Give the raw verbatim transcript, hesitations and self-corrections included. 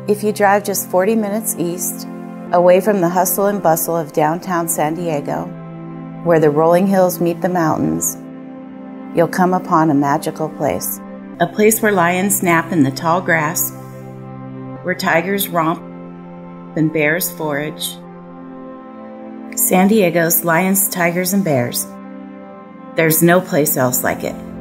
If you drive just forty minutes east, away from the hustle and bustle of downtown San Diego, where the rolling hills meet the mountains, you'll come upon a magical place. A place where lions nap in the tall grass, where tigers romp and bears forage. San Diego's lions, tigers, and bears. There's no place else like it.